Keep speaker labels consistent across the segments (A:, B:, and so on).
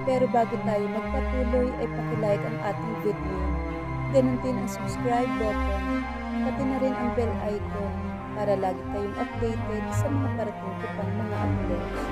A: Pero bago tayo magpatuloy ay pakilike ang ating video. Ganun din ang subscribe button, pati na rin ang bell icon para lagi kayong updated sa mga parating ko pang mga uploads.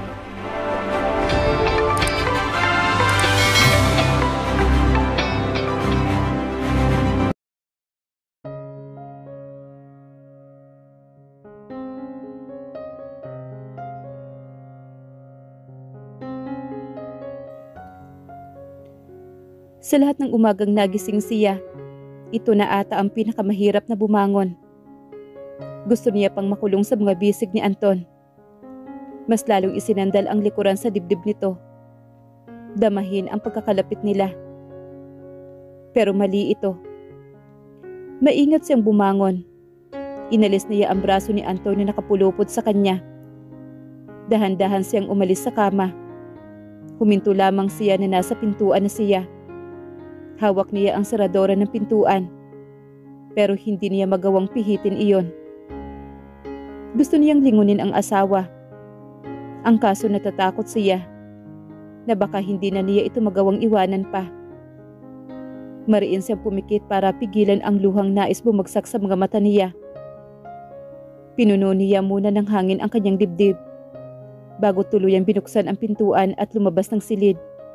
A: Sa lahat ng umagang nagising siya, ito na ata ang pinakamahirap na bumangon. Gusto niya pang makulong sa mga bisig ni Anton. Mas lalong isinandal ang likuran sa dibdib nito. Damahin ang pagkakalapit nila. Pero mali ito. Maingat siyang bumangon. Inalis niya ang braso ni Anton na nakapulupot sa kanya. Dahan-dahan siyang umalis sa kama. Huminto lamang siya na nasa pintuan na siya. Hawak niya ang seradora ng pintuan, pero hindi niya magawang pihitin iyon. Gusto niyang lingunin ang asawa. Ang kaso natatakot siya na baka hindi na niya ito magawang iwanan pa. Mariin siyang pumikit para pigilan ang luhang nais bumagsak sa mga mata niya. Pinuno niya muna ng hangin ang kanyang dibdib bago tuluyang binuksan ang pintuan at lumabas ng silid.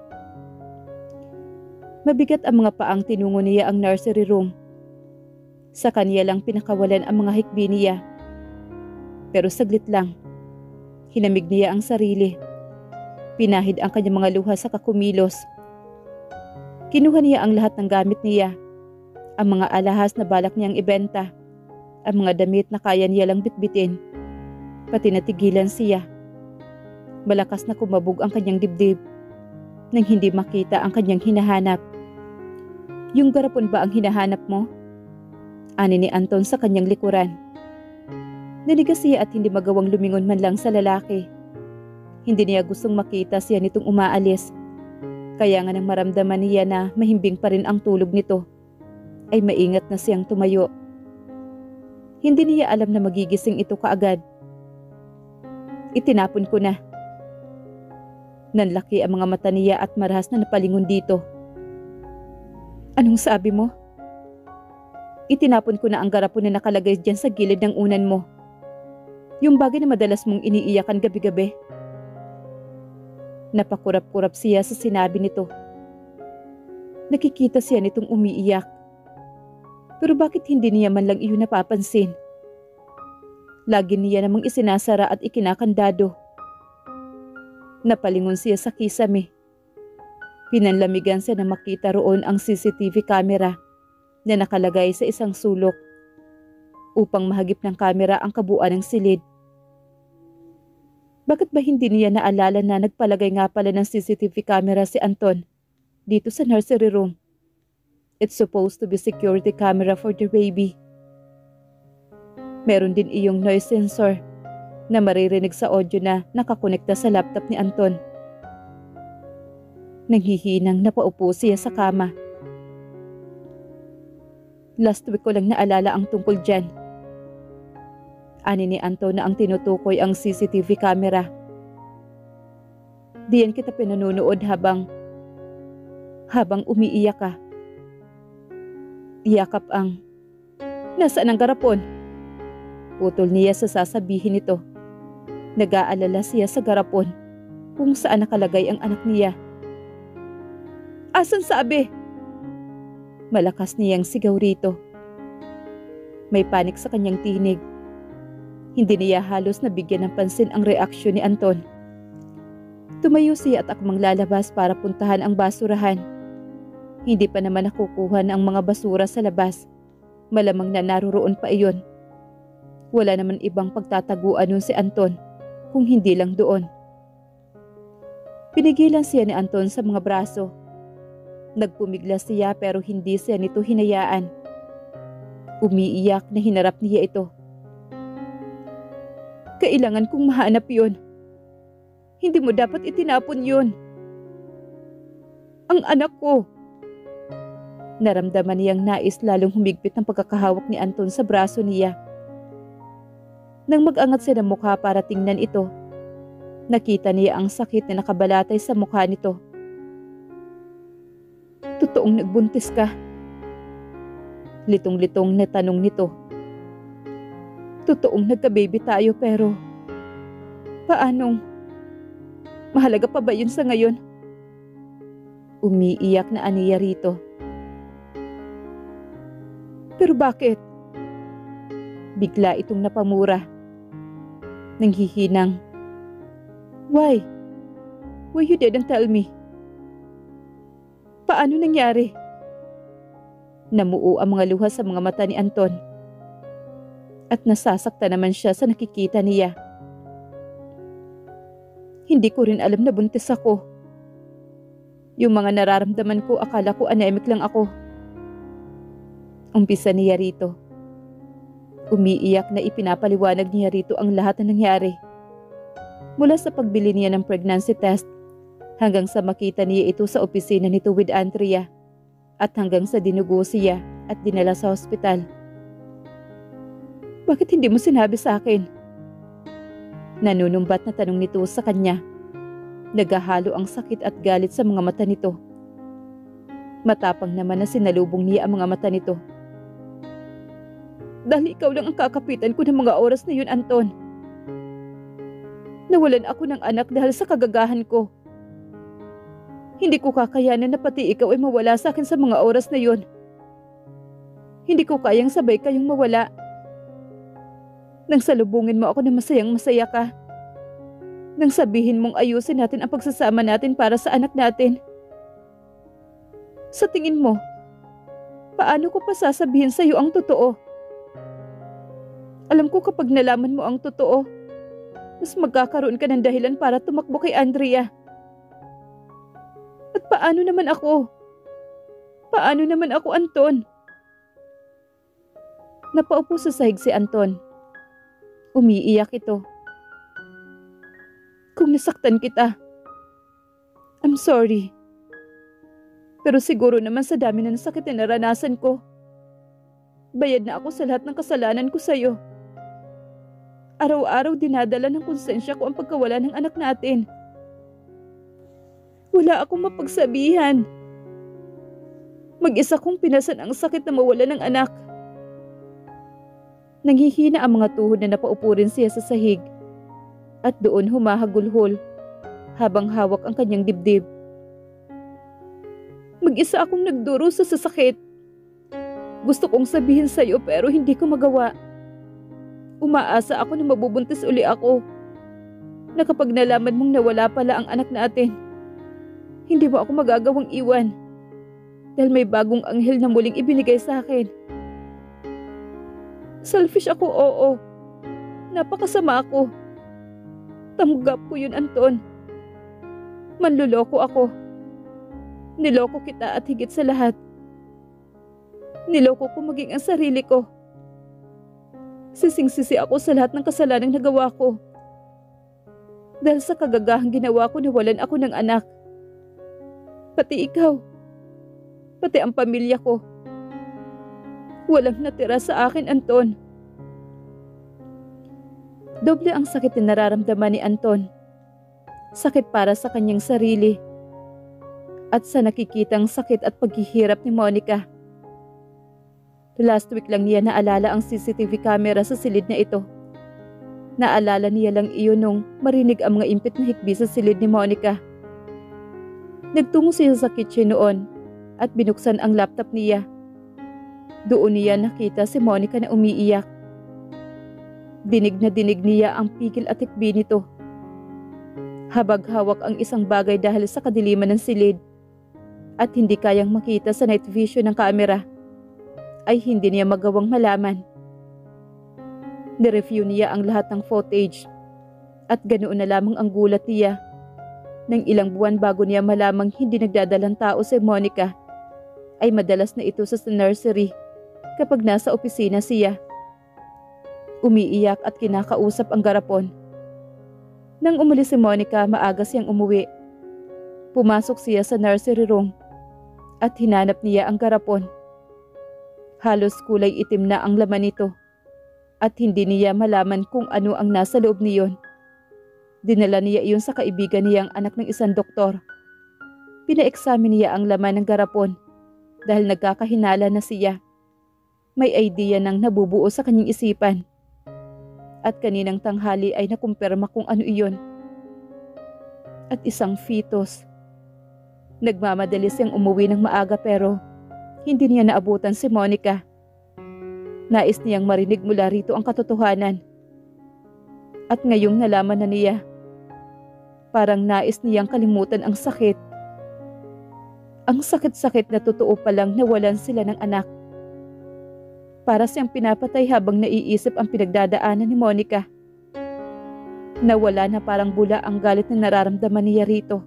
A: Mabigat ang mga paang tinungo niya ang nursery room. Sa kanya lang pinakawalan ang mga hikbi niya. Pero saglit lang. Hinamig niya ang sarili. Pinahid ang kanyang mga luha sa kakumilos. Kinuha niya ang lahat ng gamit niya. Ang mga alahas na balak niyang ibenta. Ang mga damit na kaya niya lang bitbitin. Pati natigilan siya. Malakas na kumabog ang kanyang dibdib nang hindi makita ang kanyang hinahanap. Yung garapon ba ang hinahanap mo? Ani ni Anton sa kanyang likuran. Nanigas siya at hindi magawang lumingon man lang sa lalaki. Hindi niya gustong makita siya nitong umaalis. Kaya nga nang maramdaman niya na mahimbing pa rin ang tulog nito, ay maingat na siyang tumayo. Hindi niya alam na magigising ito kaagad. Itinapon ko na. Nanlaki ang mga mata niya at marahas na napalingon dito. Anong sabi mo? Itinapon ko na ang garapon na nakalagay dyan sa gilid ng unan mo. Yung bagay na madalas mong iniiyakan gabi-gabi. Napakurap-kurap siya sa sinabi nito. Nakikita siya nitong umiiyak. Pero bakit hindi niya man lang iyon napapansin? Lagi niya namang isinasara at ikinakandado. Napalingon siya sa kisame. Pinanlamigan siya na makita roon ang CCTV camera na nakalagay sa isang sulok upang mahagip ng camera ang kabuuan ng silid. Bakit ba hindi niya naalala na nagpalagay nga pala ng CCTV camera si Anton dito sa nursery room? It's supposed to be security camera for the baby. Meron din iyong noise sensor na maririnig sa audio na nakakonekta sa laptop ni Anton. Nanghihinang napaupo siya sa kama. Last week ko lang naalala ang tungkol dyan. Ani ni Anton na ang tinutukoy ang CCTV camera. Diyan kita pinanunood habang umiiyak ka. Iyakap ang, nasaan ang garapon? Putol niya sa sasabihin nito. Nag-aalala siya sa garapon kung saan nakalagay ang anak niya. Asan sabi? Malakas niyang sigaw rito. May panik sa kanyang tinig. Hindi niya halos nabigyan ng pansin ang reaksyon ni Anton. Tumayo siya at akmang lalabas para puntahan ang basurahan. Hindi pa naman nakukuha ng mga basura sa labas. Malamang na naroon pa iyon. Wala naman ibang pagtataguan nun si Anton kung hindi lang doon. Pinigilan siya ni Anton sa mga braso. Nagpumigla siya pero hindi siya nito hinayaan. Umiiyak na hinarap niya ito. Kailangan kong mahanap yun. Hindi mo dapat itinapon yun. Ang anak ko. Naramdaman niyang nais lalong humigpit ng pagkakahawak ni Anton sa braso niya. Nang mag-angat siya ng mukha para tingnan ito, nakita niya ang sakit na nakabalatay sa mukha nito. Totoong nagbuntis ka? Litong-litong na tanong nito. Totoong nagka-baby tayo pero paanong? Mahalaga pa ba yun sa ngayon? Umiiyak na aniya rito. Pero bakit? Bigla itong napamura. Nanghihinang. Why? Why you didn't tell me? Paano nangyari? Namuo ang mga luha sa mga mata ni Anton. At nasasakta naman siya sa nakikita niya. Hindi ko rin alam na buntis ako. Yung mga nararamdaman ko, akala ko anemic lang ako. Umpisa niya rito. Umiiyak na ipinapaliwanag niya rito ang lahat na nangyari. Mula sa pagbili niya ng pregnancy test, hanggang sa makita niya ito sa opisina nito with Andrea, at hanggang sa dinugo siya at dinala sa hospital. Bakit hindi mo sinabi sa akin? Nanunumbat na tanong nito sa kanya. Nagahalo ang sakit at galit sa mga mata nito. Matapang naman na sinalubong niya ang mga mata nito. Dahil ikaw lang ang kakapitan ko ng mga oras na yun, Anton. Nawalan ako ng anak dahil sa kagagahan ko. Hindi ko kakayanan na pati ikaw ay mawala sa akin sa mga oras na yun. Hindi ko kayang sabay kayong mawala. Nang salubungin mo ako na masayang masaya ka. Nang sabihin mong ayusin natin ang pagsasama natin para sa anak natin. Sa tingin mo, paano ko pa sasabihin sa iyo ang totoo? Alam ko kapag nalaman mo ang totoo, mas magkakaroon ka ng dahilan para tumakbo kay Andrea. At paano naman ako? Paano naman ako, Anton? Napaupo sa sahig si Anton. Umiiyak ito. Kung nasaktan kita, I'm sorry. Pero siguro naman sa dami na sakit na naranasan ko, bayad na ako sa lahat ng kasalanan ko sa'yo. Araw-araw dinadala ng konsensya ko ang pagkawala ng anak natin. Wala akong mapagsabihan. Mag-isa kong pinasan ang sakit na mawala ng anak. Nanghihina ang mga tuhod na napaupo rin siya sa sahig. At doon humahagulhol habang hawak ang kanyang dibdib. Mag-isa akong nagduro sa sasakit. Gusto kong sabihin sa iyo pero hindi ko magawa. Umaasa ako na mabubuntis uli ako. Na kapag nalaman mong nawala pala ang anak natin, hindi mo ako magagawang iwan. Dahil may bagong anghel na muling ibinigay sa akin. Selfish ako, oo. Napakasama ako. Tanggap ko yun, Anton. Manluloko ako. Niloko kita at higit sa lahat, niloko ko maging ang sarili ko. Sising-sisi ako sa lahat ng kasalanang nagawa ko. Dahil sa kagagahang ginawa ko, nawalan ako ng anak. Pati ikaw. Pati ang pamilya ko. Walang natira sa akin, Anton. Doble ang sakit na nararamdaman ni Anton. Sakit para sa kanyang sarili. At sa nakikitang sakit at paghihirap ni Monica. Last week lang niya naalala ang CCTV camera sa silid na ito. Naalala niya lang iyon nung marinig ang mga impit na hikbi sa silid ni Monica. Nagtungo siya sa kitchen noon at binuksan ang laptop niya. Doon niya nakita si Monica na umiiyak. Dinig na dinig niya ang pigil at hikbi nito. Habag hawak ang isang bagay dahil sa kadiliman ng silid at hindi kayang makita sa night vision ng kamera, ay hindi niya magawang malaman. Nireview niya ang lahat ng footage at ganoon na lamang ang gulat niya nang ilang buwan bago niya malamang hindi nagdadalang tao si Monica, ay madalas na ito sa nursery kapag nasa opisina siya. Umiiyak at kinakausap ang garapon. Nang umalis si Monica, maaga siyang umuwi. Pumasok siya sa nursery room at hinanap niya ang garapon. Halos kulay itim na ang laman nito at hindi niya malaman kung ano ang nasa loob niyon. Dinala niya iyon sa kaibigan niyang anak ng isang doktor. Pina-examine niya ang laman ng garapon dahil nagkakahinala na siya. May idea nang nabubuo sa kanyang isipan. At kaninang tanghali ay nakumpirma kung ano iyon. At isang fetus. Nagmamadali siyang umuwi ng maaga pero hindi niya naabutan si Monica. Nais niyang marinig mula rito ang katotohanan. At ngayong nalaman na niya, parang nais niyang kalimutan ang sakit. Ang sakit-sakit na totoo palang nawalan sila ng anak. Para siyang pinapatay habang naiisip ang pinagdadaanan ni Monica. Nawala na parang bula ang galit na nararamdaman niya rito.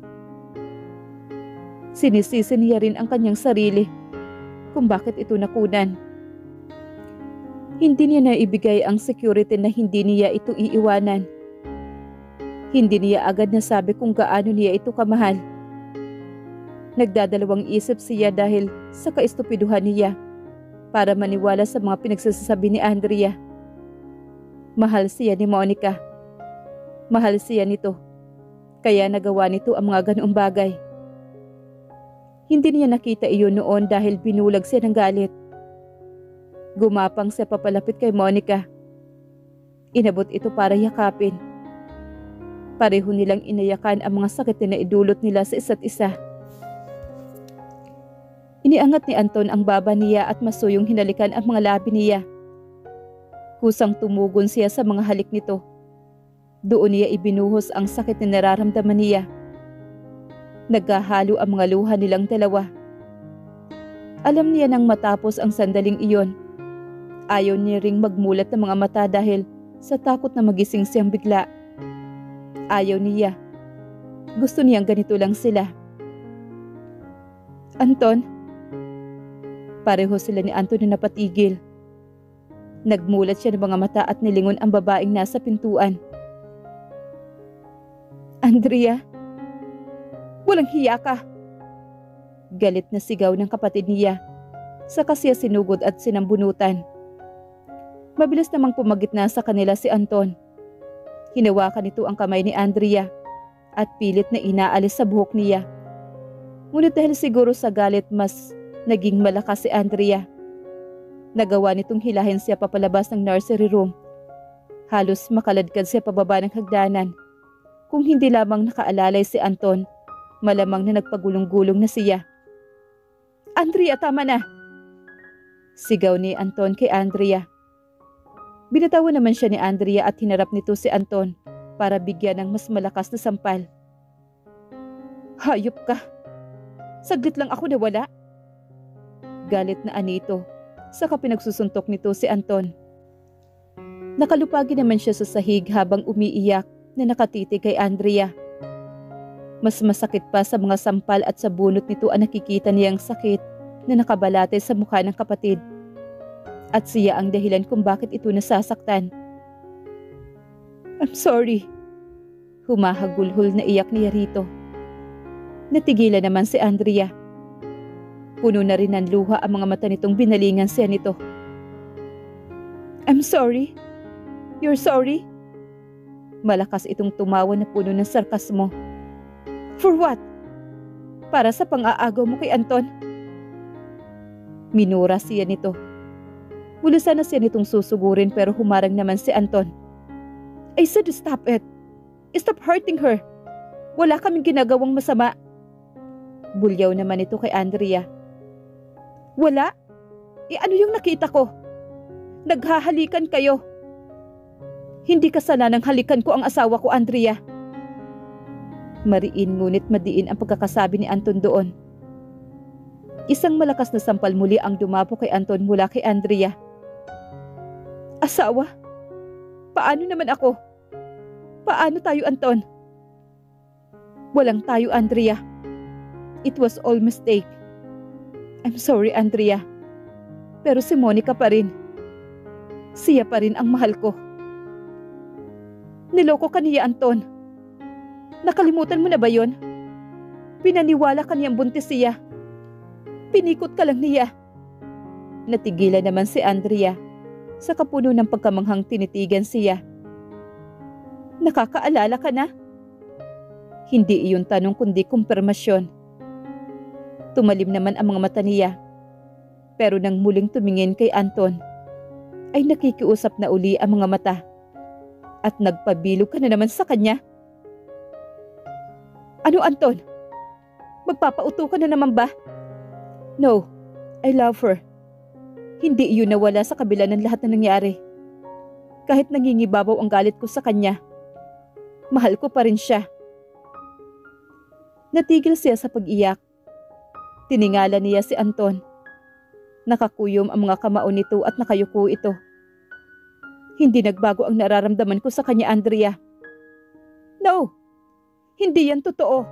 A: Sinisisi niya rin ang kanyang sarili kung bakit ito nakunan. Hindi niya naibigay ang security na hindi niya ito iiwanan. Hindi niya agad nasabi kung gaano niya ito kamahal. Nagdadalawang isip siya dahil sa kaistupiduhan niya para maniwala sa mga pinagsasabi ni Andrea. Mahal siya ni Monica. Mahal siya nito. Kaya nagawa nito ang mga ganoong bagay. Hindi niya nakita iyon noon dahil binulag siya ng galit. Gumapang siya papalapit kay Monica. Inabot ito para yakapin. Pareho nilang inayakan ang mga sakit na idulot nila sa isa't isa. Iniangat ni Anton ang baba niya at masuyong hinalikan ang mga labi niya. Kusang tumugon siya sa mga halik nito. Doon niya ibinuhos ang sakit na nararamdaman niya. Nagkahalo ang mga luha nilang dalawa. Alam niya nang matapos ang sandaling iyon. Ayaw niya ring magmulat ng mga mata dahil sa takot na magising siyang bigla. Ayaw niya. Gusto niyang ganito lang sila. Anton? Pareho sila ni Anton na napatigil. Nagmulat siya ng mga mata at nilingon ang babaeng nasa pintuan. Andrea? Walang hiya ka! Galit na sigaw ng kapatid niya. Saka siya sinugod at sinambunutan. Mabilis namang pumagitna sa kanila si Anton. Hinawakan nito ang kamay ni Andrea at pilit na inaalis sa buhok niya. Ngunit dahil siguro sa galit mas naging malakas si Andrea. Nagawa nitong hilahin siya papalabas ng nursery room. Halos makaladkad siya pababa ng hagdanan. Kung hindi lamang nakaalalay si Anton, malamang na nagpagulong-gulong na siya. Andrea, tama na! Sigaw ni Anton kay Andrea. Binatawan naman siya ni Andrea at hinarap nito si Anton para bigyan ng mas malakas na sampal. Hayop ka! Saglit lang ako nawala. Galit na anito, saka pinagsusuntok nito si Anton. Nakalupagi naman siya sa sahig habang umiiyak na nakatitig kay Andrea. Mas masakit pa sa mga sampal at sa bunot nito ang nakikita niyang sakit na nakabalate sa mukha ng kapatid. At siya ang dahilan kung bakit ito nasasaktan. I'm sorry. Humahagulhol na iyak niya rito. Natigilan naman si Andrea. Puno na rin ng luha ang mga mata nitong binalingan siya nito. I'm sorry? You're sorry? Malakas itong tumawa na puno ng sarkasmo. For what? Para sa pang-aagaw mo kay Anton? Minura siya nito. Mula sana siya nitong susugurin pero humarang naman si Anton. I said stop it. Stop hurting her. Wala kaming ginagawang masama. Bulyaw naman ito kay Andrea. Wala? Ano yung nakita ko? Naghahalikan kayo. Hindi kasalanang halikan ko ang asawa ko, Andrea. Mariin ngunit madiin ang pagkakasabi ni Anton doon. Isang malakas na sampal muli ang dumapo kay Anton mula kay Andrea. Asawa? Paano naman ako? Paano tayo, Anton? Walang tayo, Andrea. It was all mistake. I'm sorry, Andrea. Pero si Monica pa rin. Siya pa rin ang mahal ko. Niloko ka niya, Anton. Nakalimutan mo na ba yon? Pinaniwala ka niyang buntis siya. Pinikot ka lang niya. Natigilan naman si Andrea sa kapuno ng pagkamanghang tinitigan siya. Nakakaalala ka na? Hindi iyon tanong kundi kumpirmasyon. Tumalim naman ang mga mata niya. Pero nang muling tumingin kay Anton, ay nakikiusap na uli ang mga mata. At nagpabilog ka na naman sa kanya. Ano, Anton? Magpapauto ka na naman ba? No, I love her. Hindi iyon nawala sa kabila ng lahat na nangyari. Kahit nangingibabaw ang galit ko sa kanya, mahal ko pa rin siya. Natigil siya sa pag-iyak. Tiningala niya si Anton. Nakakuyom ang mga kamao nito at nakayuko ito. Hindi nagbago ang nararamdaman ko sa kanya, Andrea. No, hindi yan totoo.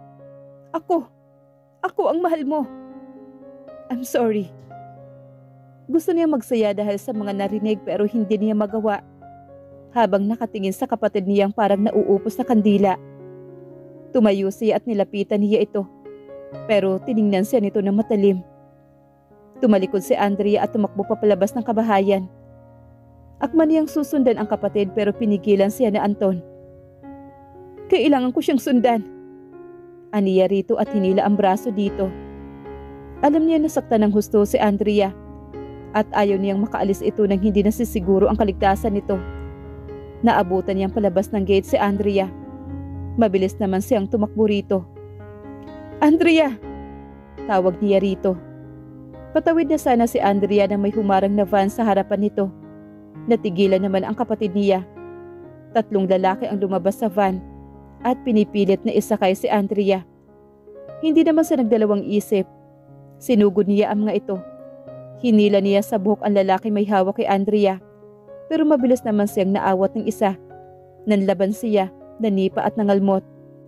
A: Ako ang mahal mo. I'm sorry. Gusto niya magsaya dahil sa mga narinig pero hindi niya magawa. Habang nakatingin sa kapatid niyang parang nauupos na kandila. Tumayo siya at nilapitan niya ito. Pero tiningnan siya nito ng matalim. Tumalikod si Andrea at tumakbo papalabas ng kabahayan. Akman niyang susundan ang kapatid pero pinigilan siya ni Anton. Kailangan ko siyang sundan. Aniya rito at hinila ang braso dito. Alam niya nasaktan ng husto si Andrea at ayaw niyang makaalis ito nang hindi nasisiguro ang kaligtasan nito. Naabutan niyang palabas ng gate si Andrea. Mabilis naman siyang tumakbo rito. Andrea! Tawag niya rito. Patawid na sana si Andrea na may humarang na van sa harapan nito. Natigilan naman ang kapatid niya. 3 lalaki ang lumabas sa van at pinipilit na isakay si Andrea. Hindi naman sa nagdalawang isip. Sinugod niya ang mga ito. Hinila niya sa buhok ang lalaki may hawak kay Andrea. Pero mabilis naman siyang naawat ng isa. Nanlaban siya, nanipa at nangalmot.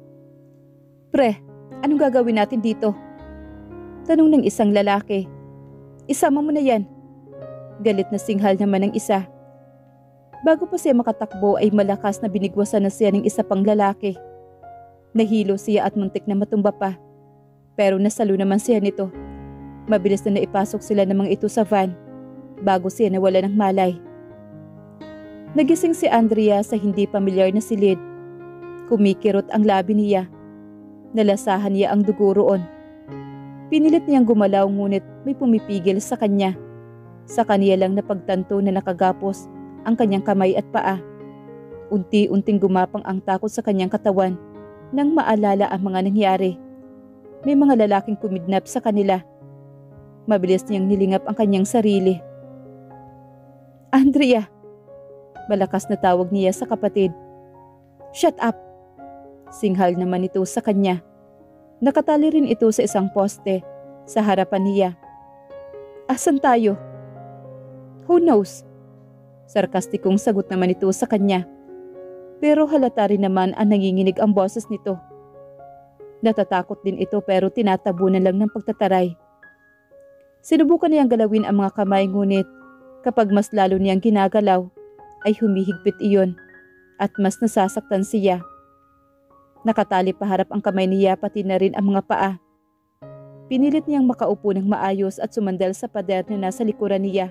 A: Pre, anong gagawin natin dito? Tanong ng isang lalaki. Isama mo na yan. Galit na singhal naman ng isa. Bago pa siya makatakbo ay malakas na binigwasan na siya ng isa pang lalaki. Nahilo siya at muntik na matumba pa. Pero nasalo naman siya nito. Mabilis na naipasok sila ng mga ito sa van bago siya nawala ng malay. Nagising si Andrea sa hindi pamilyar na silid. Kumikirot ang labi niya. Nalasahan niya ang dugo roon. Pinilit niyang gumalaw ngunit may pumipigil sa kanya. Sa kaniya lang napagtanto na nakagapos ang kanyang kamay at paa. Unti-unting gumapang ang takot sa kanyang katawan nang maalala ang mga nangyari. May mga lalaking kumidnap sa kanila. Mabilis niyang nilingap ang kanyang sarili. Andrea! Malakas na tawag niya sa kapatid. Shut up! Singhal naman ito sa kanya. Nakatali rin ito sa isang poste sa harapan niya. Asan tayo? Who knows? Sarkastikong sagot naman ito sa kanya. Pero halata rin naman ang nanginginig ang boses nito. Natatakot din ito pero tinatabunan lang ng pagtataray. Sinubukan niyang galawin ang mga kamay ngunit kapag mas lalo niyang ginagalaw ay humihigpit iyon at mas nasasaktan siya. Nakatali paharap ang kamay niya pati na rin ang mga paa. Pinilit niyang makaupo ng maayos at sumandal sa pader na nasa likuran niya.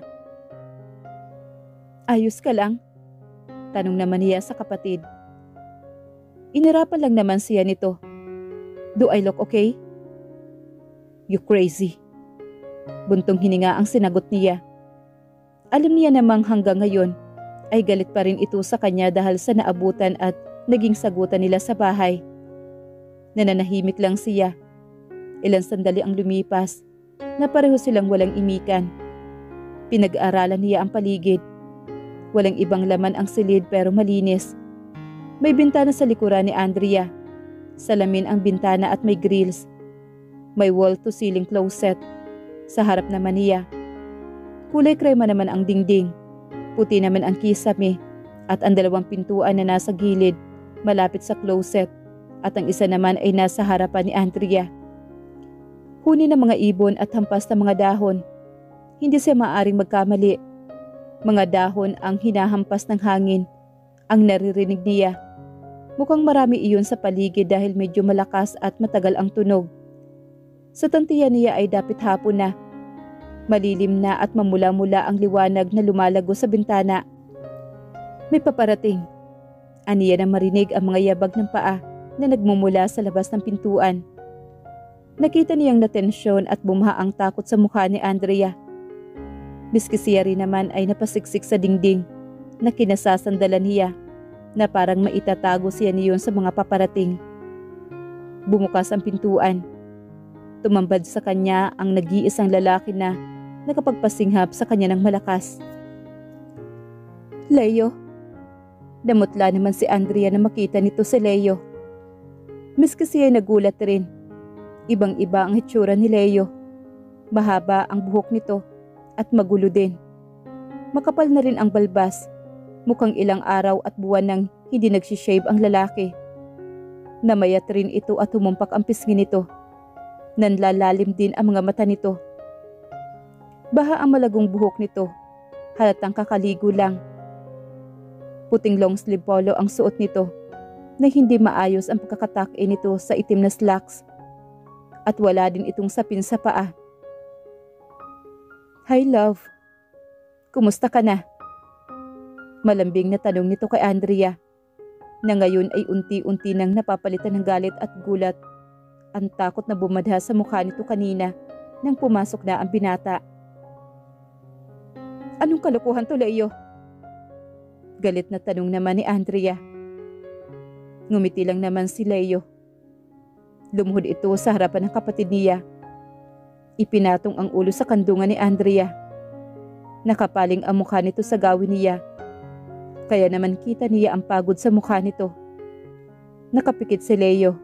A: Ayos ka lang? Tanong naman niya sa kapatid. Inirapan lang naman siya nito. Do I look okay? You crazy. Buntong hininga ang sinagot niya. Alam niya namang hanggang ngayon ay galit pa rin ito sa kanya dahil sa naabutan at naging sagutan nila sa bahay. Nananahimik lang siya. Ilang sandali ang lumipas na pareho silang walang imikan. Pinag-aralan niya ang paligid. Walang ibang laman ang silid pero malinis. May bintana sa likuran ni Andrea. Salamin ang bintana at may grills. May wall-to-ceiling closet. Sa harap naman niya. Kulay krema naman ang dingding. Puti naman ang kisame at ang 2 pintuan na nasa gilid malapit sa closet at ang isa naman ay nasa harapan ni Andrea. Huni ng mga ibon at hampas ng mga dahon. Hindi siya maaaring magkamali. Mga dahon ang hinahampas ng hangin. Ang naririnig niya. Mukhang marami iyon sa paligid dahil medyo malakas at matagal ang tunog. Sa tantiyan niya ay dapit hapon na. Malilim na at mamula-mula ang liwanag na lumalago sa bintana. May paparating. Aniya na marinig ang mga yabag ng paa na nagmumula sa labas ng pintuan. Nakita niyang natensyon at bumha ang takot sa mukha ni Andrea. Miski siya rin naman ay napasiksik sa dingding na kinasasandalan niya na parang maitatago siya niyon sa mga paparating. Bumukas ang pintuan. Tumambad sa kanya ang nag-iisang lalaki na nakapagpasinghap sa kanya ng malakas. Leo. Damutla naman si Andrea na makita nito si Leo. Miski siya nagulat rin. Ibang-iba ang hitsura ni Leo. Mahaba ang buhok nito at magulo din. Makapal na rin ang balbas. Mukhang ilang araw at buwan nang hindi nagsishave ang lalaki. Namayat rin ito at humumpak ang pisngi nito. Nanlalalim din ang mga mata nito. Baha ang malagong buhok nito. Halatang kakaligo lang. Puting long sleeve polo ang suot nito na hindi maayos ang pagkakatake nito sa itim na slacks. At wala din itong sapin sa paa. Hi love. Kumusta ka na? Malambing na tanong nito kay Andrea na ngayon ay unti-unti nang napapalitan ng galit at gulat. Ang takot na bumadha sa mukha nito kanina nang pumasok na ang binata. Anong kalokohan to, Leo? Galit na tanong naman ni Andrea. Ngumiti lang naman si Leo. Lumuhod ito sa harapan ng kapatid niya. Ipinatong ang ulo sa kandungan ni Andrea. Nakapaling ang mukha nito sa gawin niya. Kaya naman kita niya ang pagod sa mukha nito. Nakapikit si Leo.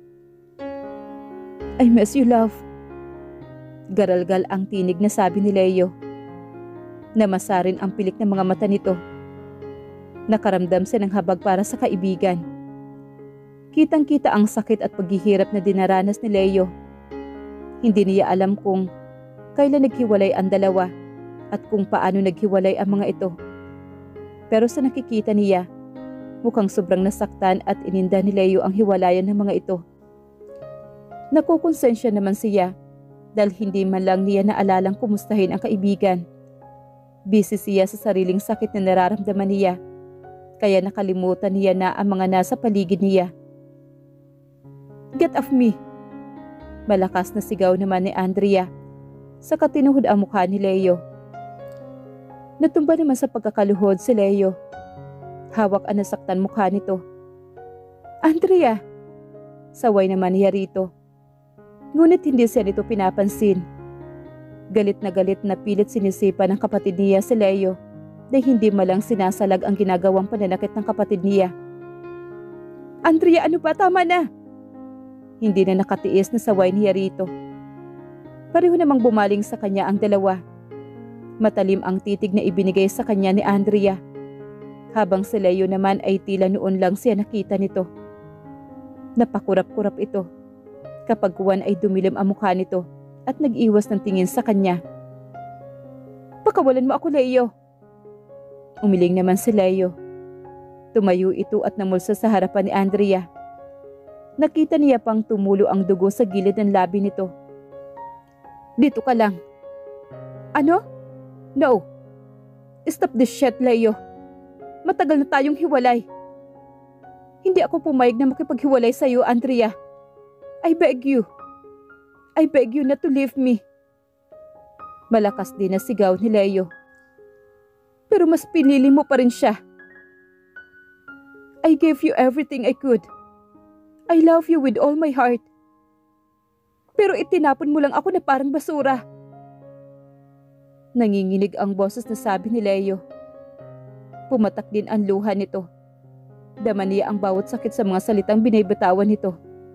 A: I miss you, love. Garalgal ang tinig na sabi ni Leo. Namasa rin ang pilik ng mga mata nito. Nakaramdam siya ng habag para sa kaibigan. Kitang-kita ang sakit at paghihirap na dinaranas ni Leo. Hindi niya alam kung kailan naghiwalay ang dalawa at kung paano naghiwalay ang mga ito. Pero sa nakikita niya, mukhang sobrang nasaktan at ininda ni Leo ang hiwalayan ng mga ito. Nakukonsensya naman siya dahil hindi man lang niya naalalang kumustahin ang kaibigan. Busy siya sa sariling sakit na nararamdaman niya, kaya nakalimutan niya na ang mga nasa paligid niya. Get off me! Malakas na sigaw naman ni Andrea. Saka tinuhod ang mukha ni Leo. Natumba naman sa pagkakaluhod si Leo. Hawak ang nasaktan mukha nito. Andrea! Saway naman niya rito. Ngunit hindi siya nito pinapansin. Galit na pilit sinisipan ng kapatid niya si Leo dahil hindi malang sinasalag ang ginagawang pananakit ng kapatid niya. Andrea, ano ba? Tama na! Hindi na nakatiis na saway niya rito. Pareho namang bumaling sa kanya ang dalawa. Matalim ang titig na ibinigay sa kanya ni Andrea. Habang si Leo naman ay tila noon lang siya nakita nito. Napakurap-kurap ito. Kapag kuwan ay dumilim ang mukha nito at nag-iwas ng tingin sa kanya. Pakawalan mo ako, Leo! Umiling naman si Leo. Tumayo ito at namulsa sa harapan ni Andrea. Nakita niya pang tumulo ang dugo sa gilid ng labi nito. Dito ka lang. Ano? No. Stop this shit, Leo. Matagal na tayong hiwalay. Hindi ako pumayag na makipaghiwalay sa iyo, Andrea. I beg you. I beg you not to leave me. Malakas din na sigaw ni Leo. Pero mas pinili mo pa rin siya. I gave you everything I could. I love you with all my heart. Pero itinapon mo lang ako na parang basura. Nanginginig ang boses na sabi ni Leo. Pumatak din ang luha nito. Dama niya ang bawat sakit sa mga salitang binibitawan nito.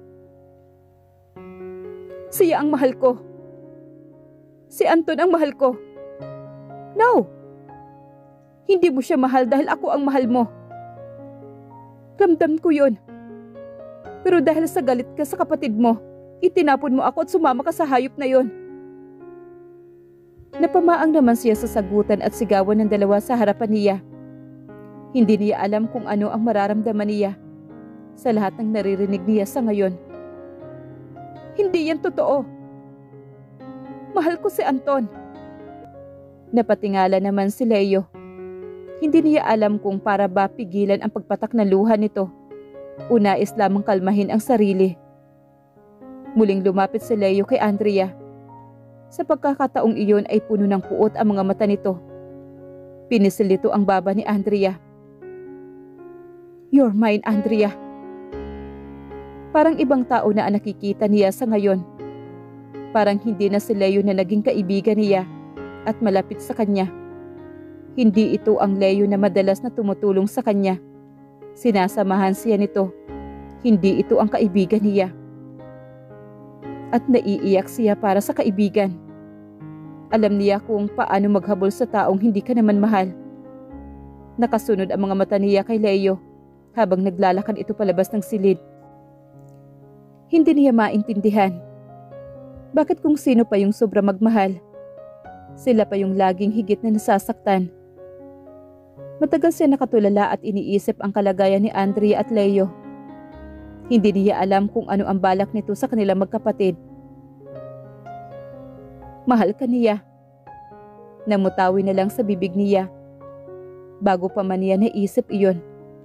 A: Siya ang mahal ko. Si Anton ang mahal ko. No! Hindi mo siya mahal dahil ako ang mahal mo. Ramdam ko yun. Pero dahil sa galit ka sa kapatid mo, itinapon mo ako at sumama ka sa hayop na yon. Napamaang naman siya sa sagutan at sigawan ng dalawa sa harapan niya. Hindi niya alam kung ano ang mararamdaman niya sa lahat ng naririnig niya sa ngayon. Hindi yan totoo. Mahal ko si Anton. Napatingala naman si Leo. Hindi niya alam kung para ba pigilan ang pagpatak na luha nito. Unais lamang kalmahin ang sarili. Muling lumapit si Leo kay Andrea. Sa pagkakataong iyon ay puno ng puot ang mga mata nito. Pinisil nito ang baba ni Andrea. "You're mine, Andrea." Parang ibang tao na ang nakikita niya sa ngayon. Parang hindi na si Leo na naging kaibigan niya at malapit sa kanya. Hindi ito ang Leo na madalas na tumutulong sa kanya. Sinasamahan siya nito. Hindi ito ang kaibigan niya. At naiiyak siya para sa kaibigan. Alam niya kung paano maghabol sa taong hindi ka naman mahal. Nakasunod ang mga mata niya kay Leo habang naglalakad ito palabas ng silid. Hindi niya maintindihan. Bakit kung sino pa yung sobra magmahal? Sila pa yung laging higit na nasasaktan. Matagal siya nakatulala at iniisip ang kalagayan ni Andrea at Leo. Hindi niya alam kung ano ang balak nito sa kanilang magkapatid. Mahal ka niya. Namutawi na lang sa bibig niya. Bago pa man niya naisip iyon.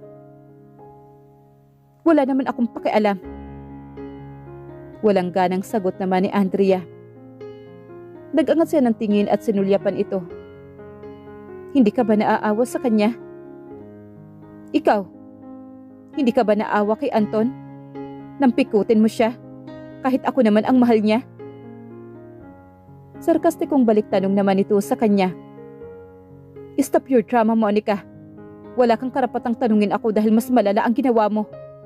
A: Wala naman akong pakialam. Walang ganang sagot naman ni Andrea. Nag-angat siya ng tingin at sinulyapan ito. Hindi ka ba naaawa sa kanya? Ikaw, hindi ka ba naawa kay Anton? Nampikutin mo siya, kahit ako naman ang mahal niya. Sarkastikong balik tanong naman ito sa kanya. Stop your drama, Monica. Wala kang karapatang tanungin ako dahil mas malala ang ginawa mo.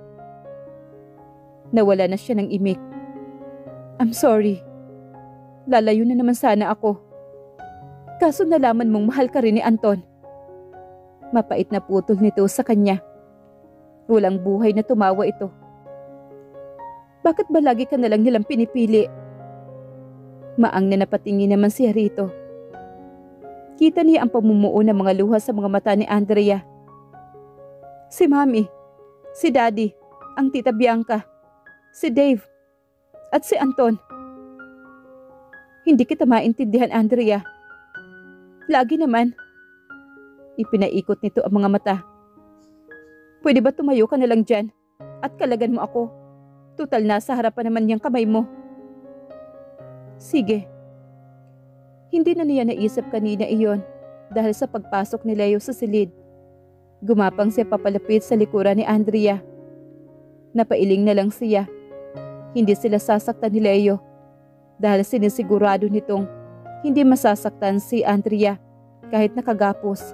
A: Nawala na siya ng imik. I'm sorry. Lalayo na naman sana ako. Kaso nalaman mong mahal ka rin ni Anton. Mapait na putol nito sa kanya. Walang buhay na tumawa ito. Bakit ba lagi ka nalang nilang pinipili? Maang na napatingin naman siya rito. Kita niya ang pamumuo ng mga luha sa mga mata ni Andrea. Si Mami, si Daddy, ang Tita Bianca, si Dave, at si Anton. Hindi kita maintindihan, Andrea. Lagi naman. Ipinaikot nito ang mga mata. Pwede ba tumayo ka na lang dyan at kalagan mo ako? Tutal nasa harapan naman niyang kamay mo. Sige. Hindi na niya naisip kanina iyon dahil sa pagpasok ni Leo sa silid. Gumapang siya papalapit sa likuran ni Andrea. Napailing na lang siya. Hindi sila sasaktan ni Leo dahil sinisigurado nitong hindi masasaktan si Andrea kahit nakagapos.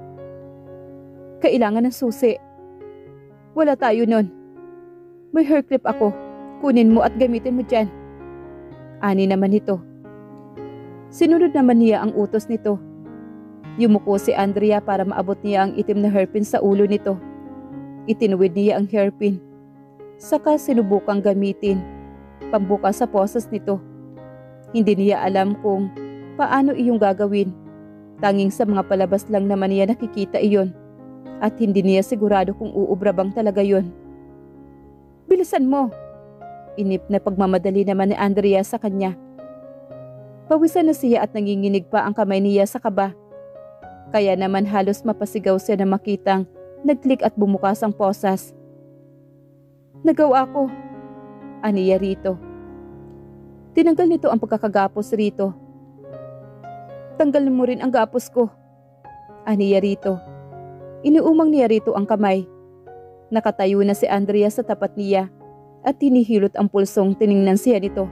A: Kailangan ng susi. Wala tayo nun. May hair clip ako. Kunin mo at gamitin mo dyan. Ani naman ito. Sinunod naman niya ang utos nito. Yumuko si Andrea para maabot niya ang itim na hairpin sa ulo nito. Itinuwid niya ang hairpin. Saka sinubukang gamitin. Pambuka sa poses nito. Hindi niya alam kung paano iyong gagawin. Tanging sa mga palabas lang naman niya nakikita iyon. At hindi niya sigurado kung uubra bang talaga yun. Bilisan mo! Inip na pagmamadali naman ni Andrea sa kanya. Pawisan na siya at nanginginig pa ang kamay niya sa kaba. Kaya naman halos mapasigaw siya na makitang nag-click at bumukas ang posas. Nagawa ko, aniya rito. Tinanggal nito ang pagkakagapos rito. Tanggalin mo rin ang gapos ko, aniya rito. Inuumang niya rito ang kamay. Nakatayo na si Andrea sa tapat niya at hinihilot ang pulsong tiningnan siya nito.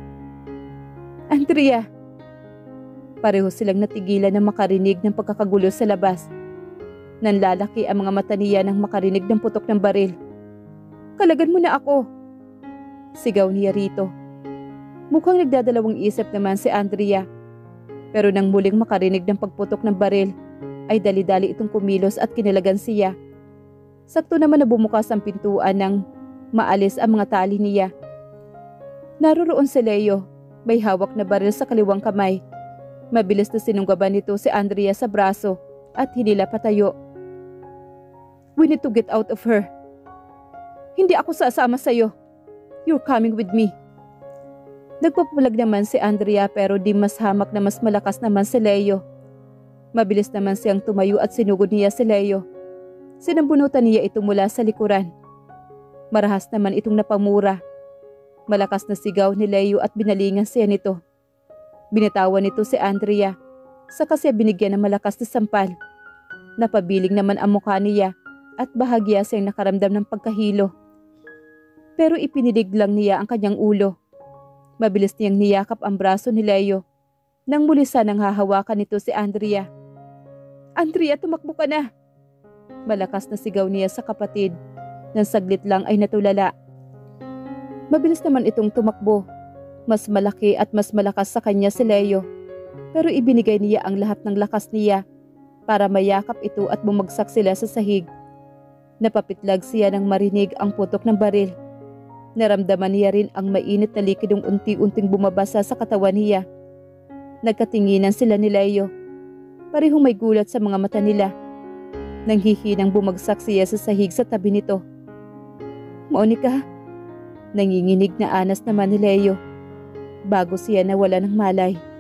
A: Andrea! Pareho silang natigilan na makarinig ng pagkakagulo sa labas. Nanlalaki ang mga mata niya nang makarinig ng putok ng baril. Kalagan mo na ako! Sigaw niya rito. Mukhang nagdadalawang isip naman si Andrea. Pero nang muling makarinig ng pagputok ng baril, ay dali-dali itong kumilos at kinilagan siya. Sakto naman na bumukas ang pintuan nang maalis ang mga tali niya. Naroroon si Leo, may hawak na baril sa kaliwang kamay. Mabilis na sinunggaban nito si Andrea sa braso at hinila patayo. We need to get out of her. Hindi ako sasama sa'yo. You're coming with me. Nagpapulag naman si Andrea pero di mas hamak na mas malakas naman si Leo. Mabilis naman siyang tumayo at sinugod niya si Leo. Sinambunutan niya ito mula sa likuran. Marahas naman itong napamura. Malakas na sigaw ni Leo at binalingan siya nito. Binitawan nito si Andrea, saka siya binigyan ng malakas na sampal. Napabiling naman ang mukha niya at bahagya siyang nakaramdam ng pagkahilo. Pero ipinilig lang niya ang kanyang ulo. Mabilis niyang niyakap ang braso ni Leo nang muli sanang hahawakan nito si Andrea. "Andrea, tumakbo ka na!" Malakas na sigaw niya sa kapatid. Nang saglit lang ay natulala. Mabilis naman itong tumakbo. Mas malaki at mas malakas sa kanya si Leo. Pero ibinigay niya ang lahat ng lakas niya para mayakap ito at bumagsak sila sa sahig. Napapitlag siya nang marinig ang putok ng baril. Naramdaman niya rin ang mainit na likidong unti-unting bumabasa sa katawan niya. Nagkatinginan sila ni Leo. Parehong may gulat sa mga mata nila. Nang hihinang bumagsak siya sa sahig sa tabi nito. "Monica?" Nanginginig na anas naman ni Leo. Bago siya nawala ng malay.